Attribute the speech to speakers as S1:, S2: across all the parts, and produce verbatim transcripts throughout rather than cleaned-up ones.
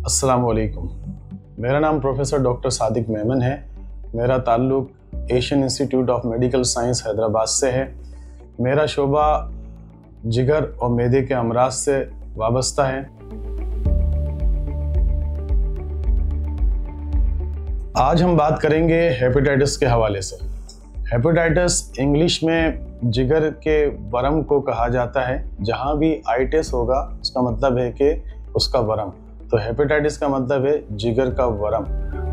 S1: अस्सलाम वालेकुम। मेरा नाम प्रोफेसर डॉक्टर सादिक मेमन है। मेरा ताल्लुक़ Asian Institute of Medical Science Hyderabad से है। मेरा शोबा जिगर और मैदे के अमराज से वाबस्ता है। आज हम बात करेंगे हेपेटाइटिस के हवाले से। हेपेटाइटिस इंग्लिश में जिगर के वरम को कहा जाता है। जहाँ भी आइटिस होगा उसका मतलब है कि उसका वरम, तो हेपेटाइटिस का मतलब है जिगर का वरम।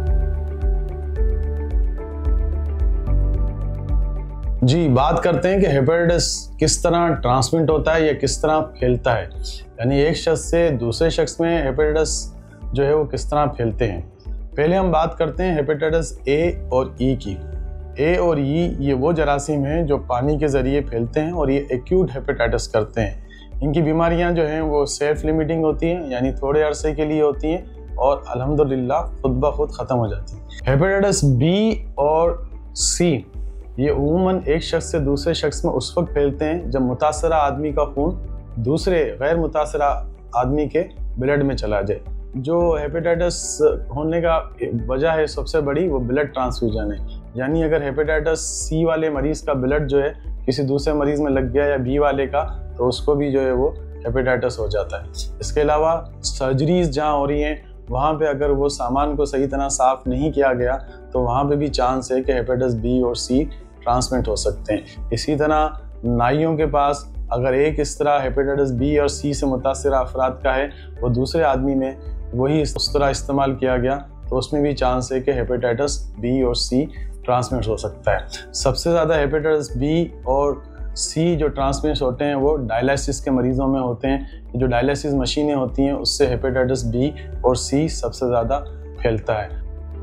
S1: जी, बात करते हैं कि हेपेटाइटिस किस तरह ट्रांसमिट होता है या किस तरह फैलता है, यानी एक शख्स से दूसरे शख्स में हेपेटाइटिस जो है वो किस तरह फैलते हैं। पहले हम बात करते हैं हेपेटाइटिस ए और ई की। ए और ई ये वो जरासीम हैं जो पानी के ज़रिए फैलते हैं और ये एक्यूट हेपेटाइटिस करते हैं। इनकी बीमारियां जो हैं वो सेल्फ लिमिटिंग होती हैं, यानी थोड़े अरसे के लिए होती हैं और अल्हम्दुलिल्लाह खुद ब खुद ख़त्म हो जाती हैं। हेपेटाइटिस बी और सी ये उमूमन एक शख्स से दूसरे शख्स में उस वक्त फैलते हैं जब मुतासरा आदमी का खून दूसरे गैर मुतासरा आदमी के ब्लड में चला जाए। जो हेपेटाइटिस होने का वजह है सबसे बड़ी, वो ब्लड ट्रांसफ्यूजन है। यानी अगर हेपेटाइटिस सी वाले मरीज़ का ब्लड जो है किसी दूसरे मरीज़ में लग गया या बी वाले का, तो उसको भी जो है वो हेपेटाइटिस हो जाता है। इसके अलावा सर्जरीज जहाँ हो रही हैं वहाँ पे अगर वो सामान को सही तरह साफ़ नहीं किया गया तो वहाँ पे भी चांस है कि हेपेटाइटिस बी और सी ट्रांसमिट हो सकते हैं। इसी तरह नाइयों के पास अगर एक इस तरह हेपेटाइटिस बी और सी से मुतासरा अफराद का है, वो दूसरे आदमी में वही उस तरह इस्तेमाल किया गया, तो उसमें भी चांस है कि हेपेटाइटिस बी और सी ट्रांसमिट हो सकता है। सबसे ज़्यादा हेपेटाइटिस बी और सी जो ट्रांसमिट होते हैं वो डायलिसिस के मरीज़ों में होते हैं। जो डायलिसिस मशीनें होती हैं उससे हेपेटाइटिस बी और सी सबसे ज़्यादा फैलता है।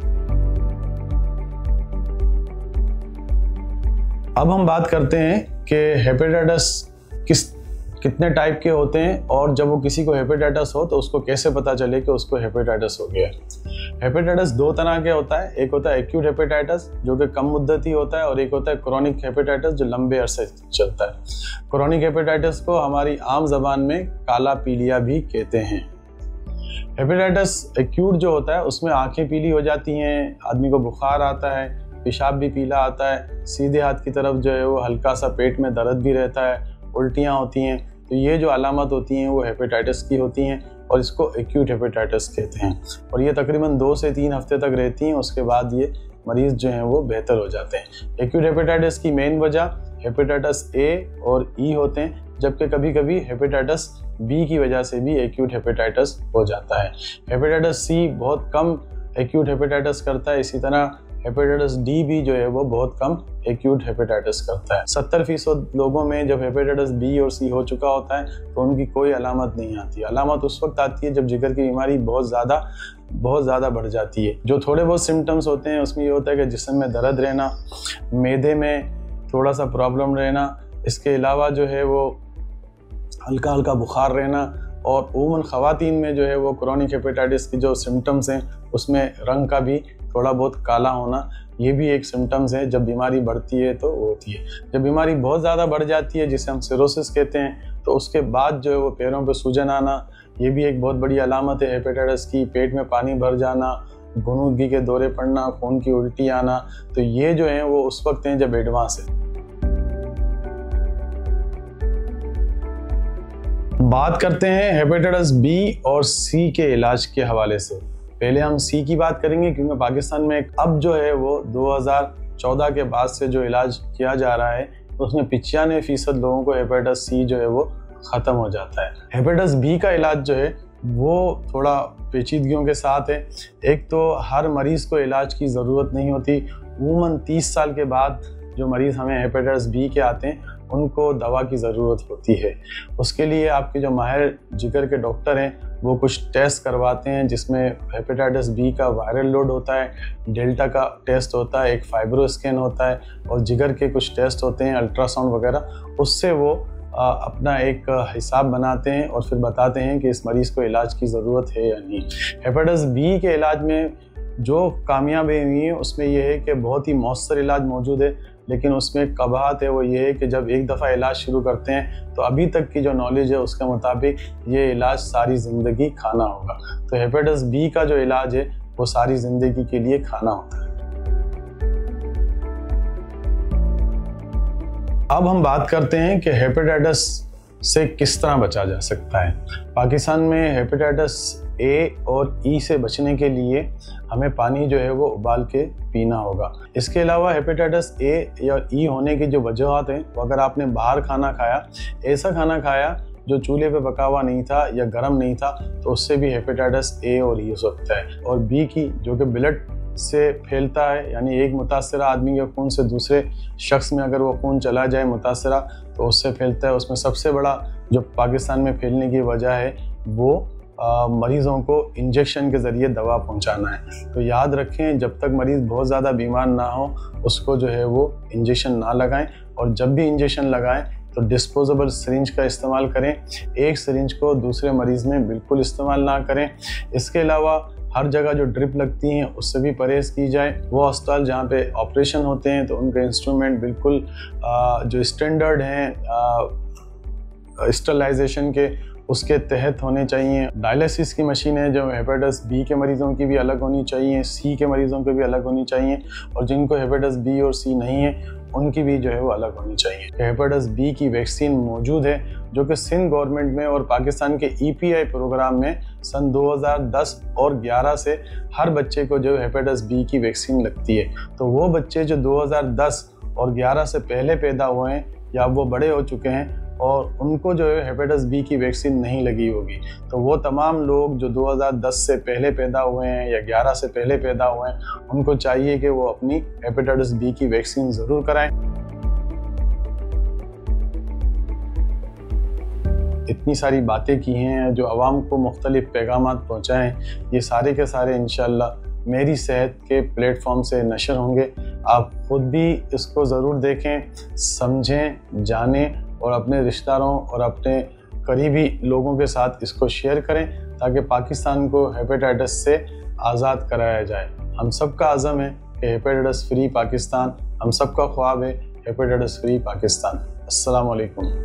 S1: अब हम बात करते हैं कि हेपेटाइटिस किस कितने टाइप के होते हैं और जब वो किसी को हेपेटाइटिस हो तो उसको कैसे पता चले कि उसको हेपेटाइटिस हो गया। हेपेटाइटिस दो तरह के होता है, एक होता है एक्यूट हेपेटाइटिस जो कि कम मुद्दती होता है और एक होता है क्रोनिक हेपेटाइटिस जो लंबे अरसे चलता है। क्रोनिक हेपेटाइटिस को हमारी आम जबान में काला पीलिया भी कहते हैं। हेपेटाइटिस एक्यूट जो होता है उसमें आंखें पीली हो जाती हैं, आदमी को बुखार आता है, पेशाब भी पीला आता है, सीधे हाथ की तरफ जो है वो हल्का सा पेट में दर्द भी रहता है, उल्टियाँ होती हैं। तो ये जो अलामत होती हैं वो हेपेटाइटिस की होती हैं और इसको एक्यूट हेपेटाइटिस कहते हैं और ये तकरीबन दो से तीन हफ्ते तक रहती हैं। उसके बाद ये मरीज़ जो हैं वो बेहतर हो जाते हैं। एक्यूट हेपेटाइटिस की मेन वजह हेपेटाइटिस ए और ई होते हैं, जबकि कभी कभी हेपेटाइटिस बी की वजह से भी एक्यूट हेपेटाइटिस हो जाता है। हेपेटाइटिस सी बहुत कम एक्यूट हेपेटाइटिस करता है। इसी तरह हेपेटाइटिस डी भी जो है वो बहुत कम एक्यूट हेपेटाइटिस करता है। सत्तर फीसद लोगों में जब हेपेटाइटिस बी और सी हो चुका होता है तो उनकी कोई अलामत नहीं आती। अलामत उस वक्त आती है जब जिगर की बीमारी बहुत ज़्यादा बहुत ज़्यादा बढ़ जाती है। जो थोड़े बहुत सिम्टम्स होते हैं उसमें ये होता है कि जिस्म में दर्द रहना, मैदे में थोड़ा सा प्रॉब्लम रहना, इसके अलावा जो है वो हल्का हल्का बुखार रहना और उमूमन ख़वातीन में जो है वो क्रोनिक हेपेटाइटिस की जो सिम्टम्स हैं उसमें रंग का भी थोड़ा बहुत काला होना, ये भी एक सिम्टम्स है। जब बीमारी बढ़ती है तो वो होती है। जब बीमारी बहुत ज़्यादा बढ़ जाती है जिसे हम सिरोसिस कहते हैं, तो उसके बाद जो है वो पैरों पे सूजन आना, ये भी एक बहुत बड़ी अलामत है हेपेटाइटिस की। पेट में पानी भर जाना, गुनूदगी के दौरे पड़ना, खून की उल्टी आना, तो ये जो है वो उस वक्त हैं जब एडवांस है। बात करते हैं हेपेटाइटिस बी और सी के इलाज के हवाले से। पहले हम सी की बात करेंगे क्योंकि पाकिस्तान में अब जो है वो दो हज़ार चौदह के बाद से जो इलाज किया जा रहा है उसमें पचानवे फीसद लोगों को हेपेटाइटिस सी जो है वो ख़त्म हो जाता है। हेपेटाइटिस बी का इलाज जो है वो थोड़ा पेचीदगियों के साथ है। एक तो हर मरीज़ को इलाज की ज़रूरत नहीं होती। उमूमन तीस साल के बाद जो मरीज़ हमें हेपेटाइटिस बी के आते हैं उनको दवा की ज़रूरत होती है। उसके लिए आपके जो माहिर जिगर के डॉक्टर हैं वो कुछ टेस्ट करवाते हैं जिसमें हेपेटाइटिस बी का वायरल लोड होता है, डेल्टा का टेस्ट होता है, एक फाइब्रो स्कैन होता है और जिगर के कुछ टेस्ट होते हैं, अल्ट्रासाउंड वगैरह। उससे वो आ, अपना एक हिसाब बनाते हैं और फिर बताते हैं कि इस मरीज़ को इलाज की ज़रूरत है या नहीं। हेपेटाइटिस बी के इलाज में जो कामयाबी हुई है उसमें यह है कि बहुत ही मौसर इलाज मौजूद है। لیکن اس میں ایک قباحت ہے، وہ یہ ہے کہ جب ایک دفعہ علاج شروع کرتے ہیں تو ابھی تک کی جو نالج ہے اس کے مطابق یہ علاج ساری زندگی کھانا ہوگا۔ تو ہیپیٹائٹس بی کا جو علاج ہے وہ ساری زندگی کے لیے کھانا ہوتا ہے۔ اب ہم بات کرتے ہیں کہ ہیپیٹائٹس سے کس طرح بچا جا سکتا ہے۔ پاکستان میں ہیپیٹائٹس اے اور ای سے بچنے کے لیے ہمیں پانی جو ہے وہ ابال کے پینا ہوگا۔ اس کے علاوہ ہیپیٹائٹس اے یا ای ہونے کی جو وجوہات ہیں، وہ اگر آپ نے باہر کھانا کھایا، ایسا کھانا کھایا جو چولہے پہ پکا ہوا نہیں تھا یا گرم نہیں تھا، تو اس سے بھی ہیپیٹائٹس اے اور ای ہو سکتا ہے۔ اور بی کی جو کہ بلڈ سے پھیلتا ہے، یعنی ایک متاثرہ آدمی کے خون سے دوسرے شخص میں اگر وہ خون چلا جائے متاثرہ تو اس سے پھیلتا ہے۔ اس میں سب سے بڑا جو پاکستان میں پھیلنے کی وجہ ہے وہ آ, مریضوں کو انجیکشن کے ذریعے دوا پہنچانا ہے۔ تو یاد رکھیں، جب تک مریض بہت زیادہ بیمار نہ ہو اس کو جو ہے وہ انجیکشن نہ لگائیں، اور جب بھی انجیکشن لگائیں تو ڈسپوزیبل سرنج کا استعمال کریں، ایک سرنج کو دوسرے مریض میں بالکل استعمال نہ کریں۔ اس کے علاوہ ہر جگہ جو ڈرپ لگتی ہیں اس سے بھی پرہیز کی جائے۔ وہ ہسپتال جہاں پہ آپریشن ہوتے ہیں تو ان کے انسٹرومنٹ بالکل جو اسٹینڈرڈ ہیں اسٹرلائزیشن کے، اس کے تحت ہونے چاہیے۔ ڈائلیسس کی مشینیں جو ہیپیٹائٹس بی کے مریضوں کی بھی الگ ہونی چاہیے، سی کے مریضوں کی بھی الگ ہونی چاہیے، اور جن کو ہیپیٹائٹس بی اور سی نہیں ہے ان کی بھی جو ہے وہ الگ ہونی چاہیے۔ ہیپیٹائٹس بی کی ویکسین موجود ہے جو کہ سندھ گورنمنٹ میں اور پاکستان کے ای پی آئی پروگرام میں سن دو ہزار دس اور گیارہ سے ہر بچے کو جو ہیپیٹائٹس بی کی ویکسین لگتی ہے۔ تو وہ بچے جو دو ہزار دس اور گیارہ سے پہلے پیدا ہوئے ہیں یا وہ بڑے ہو چکے ہیں اور ان کو جو ہے ہیپیٹائٹس بی کی ویکسین نہیں لگی ہوگی، تو وہ تمام لوگ جو دو ہزار دس سے پہلے پیدا ہوئے ہیں یا گیارہ سے پہلے پیدا ہوئے ہیں ان کو چاہیے کہ وہ اپنی ہیپیٹائٹس بی کی ویکسین ضرور کرائیں۔ اتنی ساری باتیں کی ہیں جو عوام کو مختلف پیغامات پہنچائیں، یہ سارے کے سارے انشاءاللہ میری صحت کے پلیٹ فارم سے نشر ہوں گے۔ آپ خود بھی اس کو ضرور دیکھیں، سمجھیں، جانیں اور اپنے رشتہ داروں اور اپنے قریبی لوگوں کے ساتھ اس کو شیئر کریں تاکہ پاکستان کو ہیپیٹائٹس سے آزاد کرایا جائے۔ ہم سب کا عزم ہے کہ ہیپیٹائٹس فری پاکستان، ہم سب کا خواب ہے ہیپیٹائٹس فری پاکستان۔ السلام علیکم۔